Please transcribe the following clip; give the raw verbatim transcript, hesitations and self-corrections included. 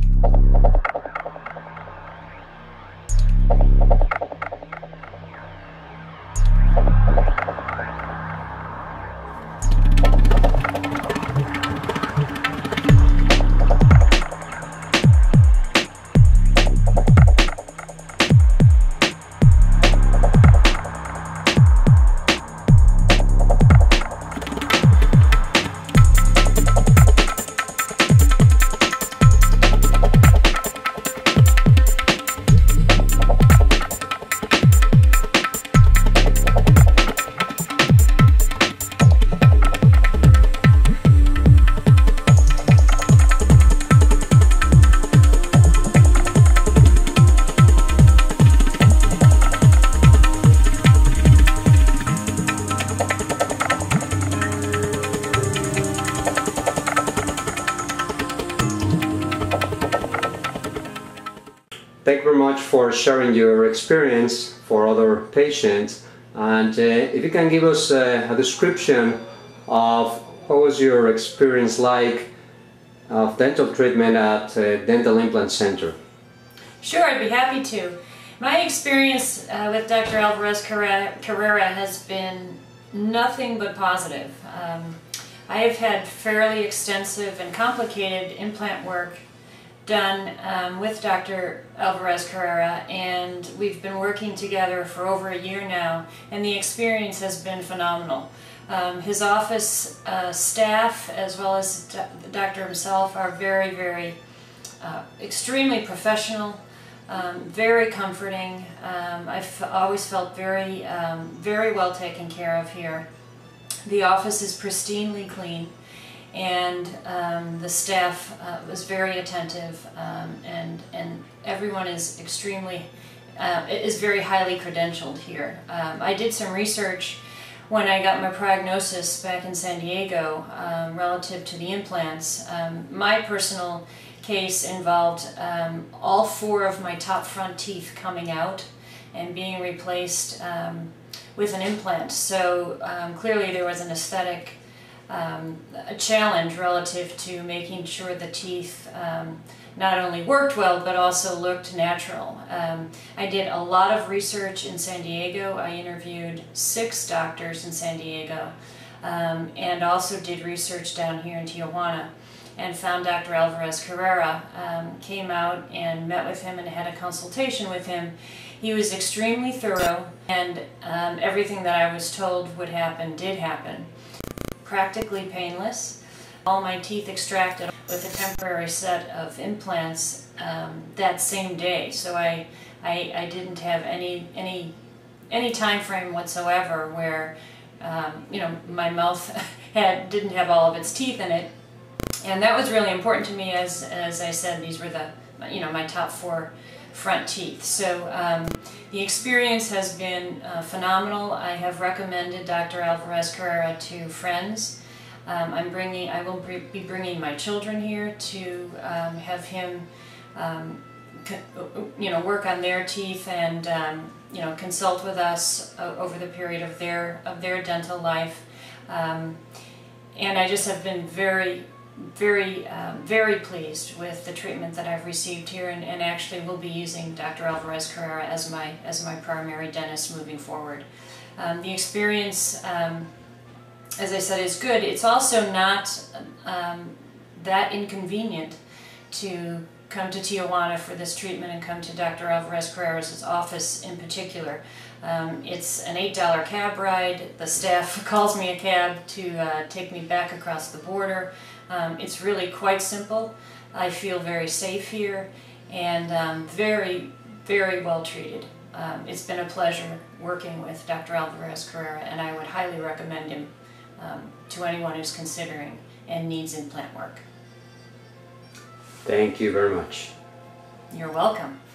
Thank you very much for sharing your experience for other patients, and uh, if you can give us uh, a description of what was your experience like of dental treatment at uh, Dental Implant Center. Sure, I'd be happy to. My experience uh, with Doctor Alvarez Carrera has been nothing but positive. Um, I have had fairly extensive and complicated implant work done um, with Doctor Alvarez Carrera, and we've been working together for over a year now, and the experience has been phenomenal. Um, his office uh, staff, as well as the doctor himself, are very, very uh, extremely professional, um, very comforting. Um, I've always felt very, um, very well taken care of here. The office is pristinely clean, and um, the staff uh, was very attentive, um, and and everyone is extremely uh, is very highly credentialed here. Um, I did some research when I got my prognosis back in San Diego um, relative to the implants. Um, my personal case involved um, all four of my top front teeth coming out and being replaced um, with an implant. So um, clearly there was an aesthetic Um, a challenge relative to making sure the teeth um, not only worked well but also looked natural. Um, I did a lot of research in San Diego. I interviewed six doctors in San Diego, um, and also did research down here in Tijuana, and found Doctor Alvarez Carrera, um, came out and met with him and had a consultation with him. He was extremely thorough, and um, everything that I was told would happen did happen. Practically painless. All my teeth extracted with a temporary set of implants um, that same day. So I, I, I didn't have any any any time frame whatsoever where um, you know, my mouth had didn't have all of its teeth in it, and that was really important to me. As as I said, these were the you know my top four front teeth. So um, the experience has been uh, phenomenal. I have recommended Doctor Alvarez Carrera to friends. Um, I'm bringing, I will be bringing my children here to um, have him, um, you know, work on their teeth and um, you know, consult with us over the period of their of their dental life. Um, and I just have been very. very, um, very pleased with the treatment that I've received here, and, and actually will be using Doctor Alvarez Carrera as my, as my primary dentist moving forward. Um, the experience, um, as I said, is good. It's also not um, that inconvenient to come to Tijuana for this treatment and come to Doctor Alvarez Carrera's office in particular. Um, it's an eight dollar cab ride. The staff calls me a cab to uh, take me back across the border. Um, it's really quite simple. I feel very safe here, and um, very, very well treated. Um, it's been a pleasure working with Doctor Alvarez Carrera, and I would highly recommend him um, to anyone who's considering and needs implant work. Thank you very much. You're welcome.